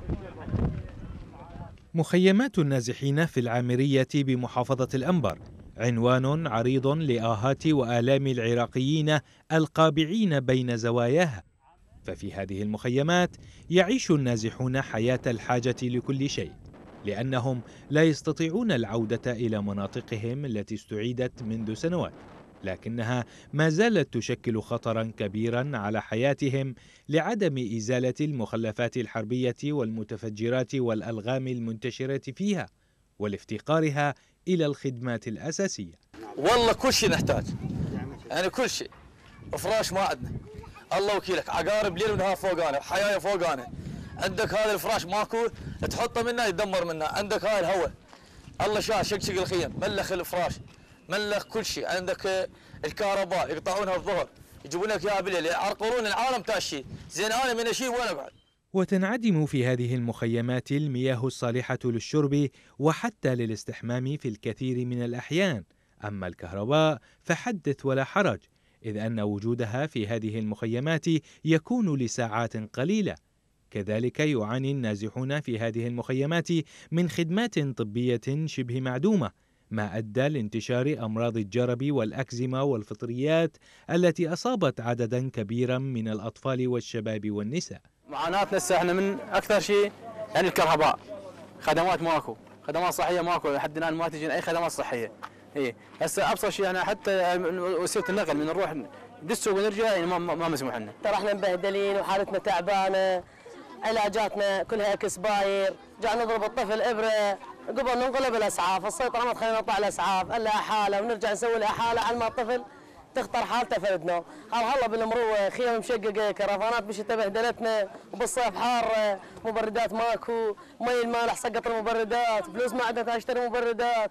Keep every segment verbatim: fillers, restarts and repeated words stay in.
مخيمات النازحين في العامرية بمحافظة الأنبر عنوان عريض لآهات وآلام العراقيين القابعين بين زواياها. ففي هذه المخيمات يعيش النازحون حياة الحاجة لكل شيء، لأنهم لا يستطيعون العودة إلى مناطقهم التي استعيدت منذ سنوات، لكنها ما زالت تشكل خطرا كبيرا على حياتهم لعدم إزالة المخلفات الحربية والمتفجرات والألغام المنتشرة فيها ولافتقارها إلى الخدمات الأساسية. والله كل شيء نحتاج، يعني كل شيء. فراش ما عندنا، الله وكيلك، عقارب ليل ونهار فوقانا، حيايه فوقانا. عندك هذا الفراش ماكو تحطه منه يدمر منه، عندك هاي الهواء الله شاء شقشق الخيم، ملخ الفراش، ملخ كل شيء. عندك الكهرباء يقطعونها الظهر، يجيبون لك اياها بالليل، يعرقلون العالم تاشي. زين انا من اشيل وين اقعد؟ وتنعدم في هذه المخيمات المياه الصالحة للشرب وحتى للاستحمام في الكثير من الأحيان، أما الكهرباء فحدث ولا حرج، إذ أن وجودها في هذه المخيمات يكون لساعات قليلة. كذلك يعاني النازحون في هذه المخيمات من خدمات طبية شبه معدومة، ما أدى لانتشار أمراض الجرب والأكزيما والفطريات التي أصابت عددا كبيرا من الأطفال والشباب والنساء. معاناتنا هسه احنا من اكثر شيء يعني الكهرباء، خدمات ماكو، خدمات صحيه ماكو، لحد الان ما تجينا اي خدمات صحيه. اي هسه ابسط شيء احنا حتى وسيله النقل من نروح ندسوا ونرجع يعني ما ما مسموح لنا. ترى احنا مبهدلين وحالتنا تعبانه، علاجاتنا كلها كسباير، جاء نضرب الطفل ابره قبل ننقله بالاسعاف، السيطره ما تخلينا نطلع الاسعاف الا احاله ونرجع نسوي له احاله على ما الطفل تخطر حالته فردنا. هلا هلا بالمروه خيام مشققه، كرفانات بشتى بهدلتنا، وبالصيف حاره، مبردات ماكو، مي المالح سقط المبردات، فلوس ما عندنا تشتري مبردات،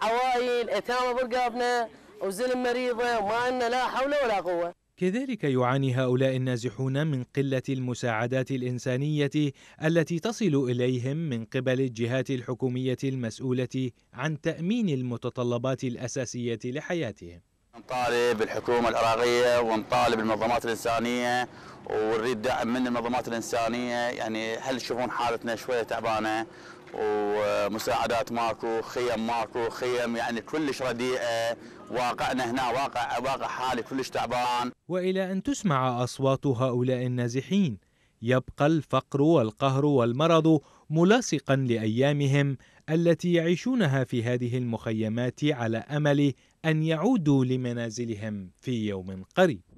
عوائل ايتام برقابنا وزلم مريضه وما عندنا لا حول ولا قوه. كذلك يعاني هؤلاء النازحون من قلة المساعدات الإنسانية التي تصل إليهم من قبل الجهات الحكومية المسؤولة عن تأمين المتطلبات الأساسية لحياتهم. نطالب الحكومة العراقية ونطالب المنظمات الإنسانية ونريد دعم من المنظمات الإنسانية، يعني هل تشوفون حالتنا شوية تعبانة ومساعدات ماكو، خيم ماكو، خيم يعني كلش رديئة، واقعنا هنا واقع واقع حالي كلش تعبان. وإلى أن تسمع أصوات هؤلاء النازحين يبقى الفقر والقهر والمرض ملاصقا لأيامهم التي يعيشونها في هذه المخيمات على أمل أن يعودوا لمنازلهم في يوم قريب.